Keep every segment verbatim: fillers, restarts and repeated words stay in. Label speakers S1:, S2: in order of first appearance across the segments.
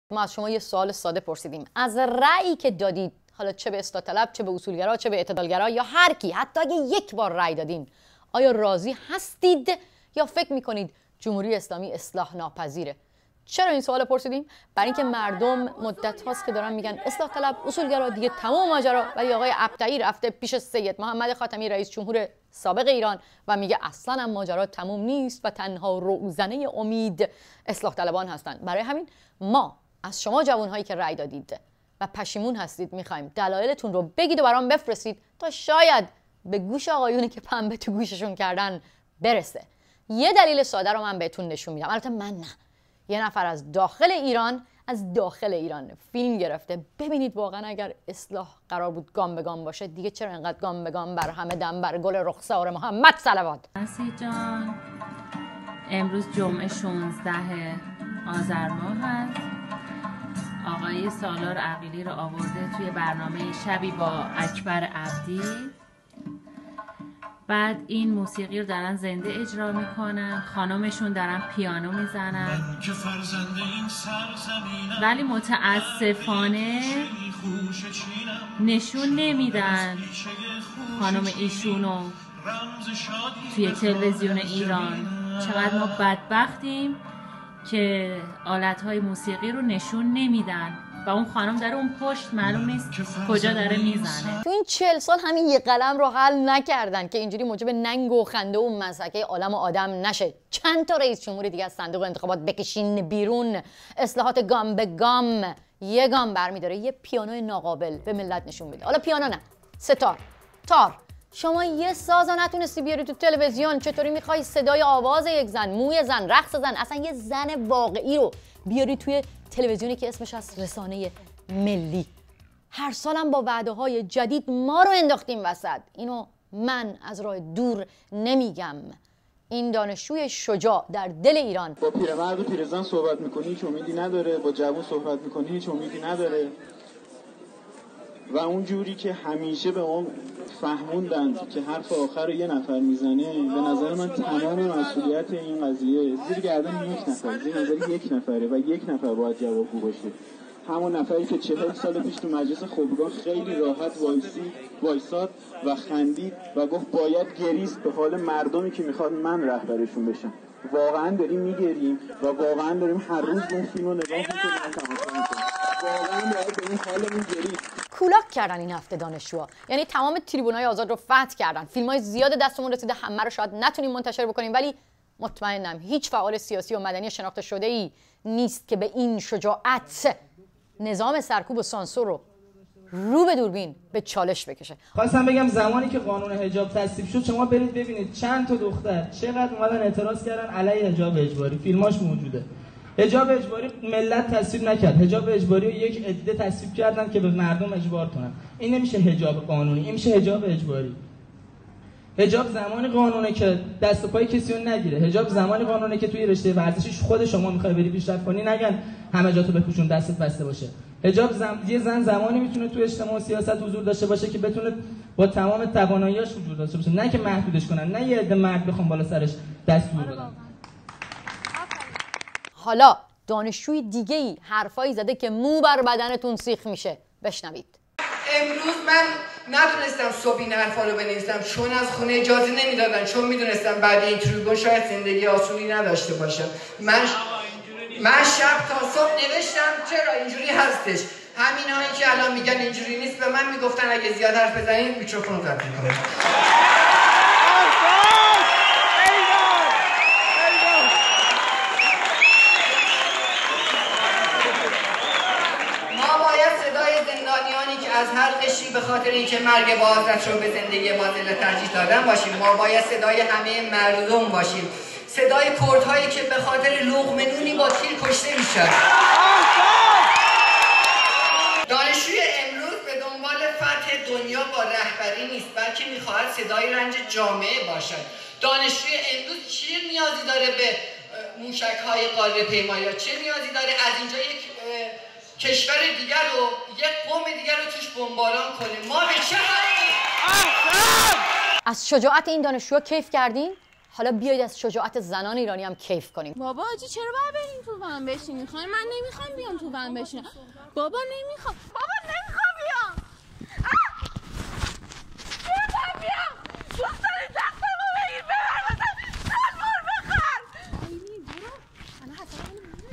S1: ما از شما یه سوال ساده پرسیدیم. از رأیی که دادید، حالا چه به اصلاح طلب، چه به اصولگرا، چه به اعتدالگرا یا هر کی، حتی اگه یک بار رأی دادین، آیا راضی هستید یا فکر میکنید جمهوری اسلامی اصلاح ناپذیره؟ چرا این سوال پرسیدیم؟ برای اینکه مردم مدت هاست که دارن میگن اصلاح طلب، اصولگرا، دیگه تمام ماجرا. ولی آقای ابطحی رفته پیش سید محمد خاتمی رئیس جمهور سابق ایران و میگه اصلا هم ماجرا تموم نیست و تنها روزنه امید اصلاح طلبان هستند. برای همین ما از شما جوانهایی که رأی دادید و پشیمون هستید میخوایم دلایلتون رو بگید و برام بفرستید تا شاید به گوش آقایونی که پنبه تو گوششون کردن برسه. یه دلیل ساده رو من بهتون نشون میدم. البته من نه، یه نفر از داخل ایران از داخل ایران فیلم گرفته. ببینید واقعا اگر اصلاح قرار بود گام به گام باشه، دیگه چرا اینقدر گام به گام بر همه دم بر گل رخسار محمد صلوات.
S2: مسیح جان، امروز جمعه شانزده آذر ماه هست. آقای سالار عقیلی رو آورده توی برنامه شبی با اکبر عبدی. بعد این موسیقی رو دارن زنده اجرا میکنن، خانمشون دارن پیانو میزنن، ولی متاسفانه نشون نمیدن خانم ایشونو توی تلویزیون ایران. چقدر ما بدبختیم که آلت‌های موسیقی رو نشون نمیدن و اون خانم داره اون پشت معلوم نیست کجا داره میزنه.
S1: تو این چهل سال همین یه قلم رو حل نکردن که اینجوری موجب ننگ و خنده و مزحکه عالم و آدم نشه. چند تا رئیس جمهوری دیگه از صندوق انتخابات بکشین بیرون، اصلاحات گام به گام، یه گام برمی‌داره، یه پیانو ناقابل به ملت نشون میده. حالا پیانو نه، ستار، تار. شما یه ساز نتونستی بیاری تو تلویزیون، چطوری میخوای صدای آواز یک زن، موی زن، رقص زن، اصلا یه زن واقعی رو بیاری توی تلویزیونی که اسمش از رسانه ملی؟ هر سالم با وعده های جدید ما رو انداختیم وسط. اینو من از راه دور نمیگم. این دانشجوی شجاع در دل ایران
S3: با پیرمرد و پیرزن صحبت میکنی هیچ امیدی نداره، با جوان صحبت میکنی هیچ امیدی نداره. و اون جوری که همیشه به ما فهموندند که حرف آخر رو یه نفر میزنه، به نظر من تمام مسئولیت این قضیه زیر گردن یک نفر، زیر نظر یک نفره و یک نفر باید جوابگو باشه. همون نفری که چهل سال پیش تو مجلس خبرگان خیلی راحت وایسی وایساد و خندید و گفت باید گریست به حال مردمی که میخواد من رهبرشون بشم. واقعا داریم میگریم و واقعا داریم هر روز اون فیلم رو نگاه میکنیم و تماشا میکنیم. واقعا باید به این حالمون گرید.
S1: کولاک کردن این هفته دانشجوها، یعنی تمام تریبونای آزاد رو فتح کردن. فیلمای زیاد دستمون رسیده، همه رو شاید نتونیم منتشر بکنیم، ولی مطمئنم هیچ فعال سیاسی و مدنی شناخته شده ای نیست که به این شجاعت نظام سرکوب و سانسور رو رو به دوربین به چالش بکشه.
S4: خواستم بگم زمانی که قانون حجاب تصویب شد، شما برید ببینید چند تا دختر چقدر اومدن اعتراض کردن علیه حجاب اجباری. فیلماش موجوده. حجاب اجباری ملت تصویب نکرد، حجاب اجباری رو یک عده تصویب کردن که به مردم اجبار کنن. این نمیشه حجاب قانونی، این میشه حجاب اجباری. حجاب زمانی قانونه که دست و پای کسی رو نگیره. حجاب زمانی قانونه که توی رشته ورزشی خود شما میخوای بری پیشرفت کنی، نگن همه جا تو بپوشون دستت بسته باشه. حجاب زم... یه زن زمانی میتونه تو اجتماع و سیاست حضور داشته باشه که بتونه با تمام تواناییاش حضور داشته باشه، نه که محدودش کنن، نه یه عده مرد بخوام بالا سرش دستور بدن.
S1: حالا دانشجوی دیگه ای حرفایی زده که مو بر بدنتون سیخ میشه. بشنوید.
S5: امروز من نتونستم صبح این حرفا رو بنویسم چون از خونه اجازه نمیدادن، چون میدونستم بعد این تریبون شاید زندگی آسونی نداشته باشم. من من شب تا صبح نوشتم چرا اینجوری هستش. همین هایی که الان میگن اینجوری نیست به من میگفتن اگه زیاد حرف بزنین میکروفون رو قطع میکنم. از هر قشری به خاطر اینکه مرگ بازرس رو به زندگی باطل ترجیح دادن باشیم. ما باید صدای همه مردم باشیم، صدای کردهایی که به خاطر لقمه نونی با تیر کشته میشن. دانشجوی امروز به دنبال فتح دنیا با رهبری نیست، بلکه میخواهد صدای رنج جامعه باشد. دانشجوی امروز چه نیازی داره به موشک‌های قاره پیما، یا چه نیازی داره از اینجا یک کشور دیگر رو، یک قوم دیگر رو توش بمباران کنه؟ ما به چه حقی؟
S1: از شجاعت این دانشجوها کیف کردین؟ حالا بیایید از شجاعت زنان ایرانی هم کیف کنیم.
S6: بابا آجی چرا باید بریم تو ون بشینیم؟ خواهی من نمیخوام بیام تو ون بشینم. بابا نمیخوام. بابا نمیخوام بیام. نمیخوام بیام. دوستانی دستمو بگیر ببر مثلا سلوار بخر. آیلی برو. انا حسنا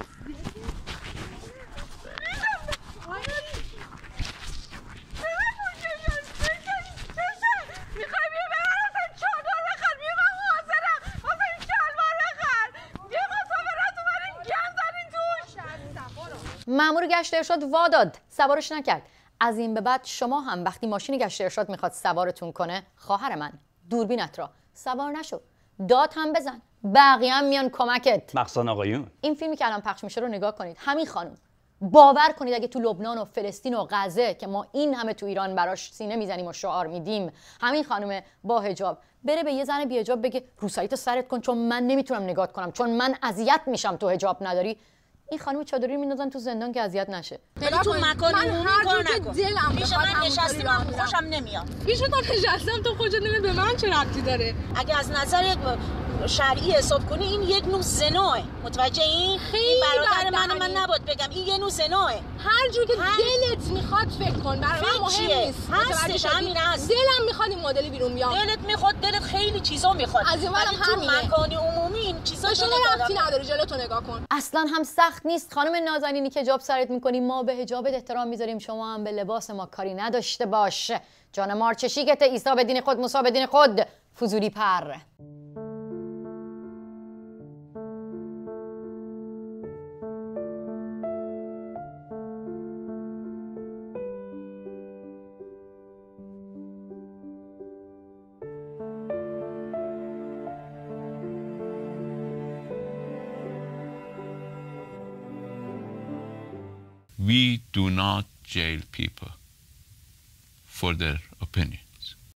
S6: میخوای بیا ببر مثلا چادر بخر. بیا من حاضرم مثلا این شلوار بخر. یه مسافرت اومدیم گم زدین توش.
S1: مأمور گشت ارشاد وا داد، سوارش نکرد. از این به بعد شما هم وقتی ماشین گشت ارشاد میخواد سوارتون کنه، خواهر من دوربینت را سوار نشو، داد هم بزن، بقیه هم میان کمکت.
S7: مخصوصا آقایون.
S1: این فیلمی که الان پخش میشه رو نگاه کنید. همین خانم باور کنید اگه تو لبنان و فلسطین و غزه که ما این همه تو ایران براش سینه میزنیم و شعار میدیم، همین خانم با حجاب بره به یه زن بی حجاب بگه روسایی تو سرت کن چون من نمیتونم نگات کنم، چون من اذیت میشم تو حجاب نداری، این خانم چادری میندازن تو زندان که اذیت نشه.
S8: ولی تو مکان عمومی کار نکن.
S6: دلم
S8: پیش من نشستم خوشم نمیاد.
S6: پیش تو نشستم تو خوشت نمیاد، به من چه ربطی داره؟
S8: اگه از نظر یک شرعی حساب کنی این یک نوع زناه. متوجه این؟ این برادر من من نباید بگم این یه نوع زناه.
S6: هر جور که دلت میخواد فکر کن، برای من مهم نیست.
S8: هستش همین هست.
S6: دلم میخواد این مدلی بیرون بیام.
S8: دلت میخواد، دلت خیلی چیزا میخواد.
S6: از این منم
S8: تو مکان عمومی این چیزا
S6: شما ربطی نداره، جلو تو نگاه کن.
S1: اصلا هم سخت نیست خانم نازنینی که حجاب سرت میکنی، ما به حجابت احترام میذاریم، شما هم به لباس ما کاری نداشته باش. جان مار چه شیکته، عیسی به دین خود موسی به دین خود، فضولی پر.
S9: We do not jail people for their opinion.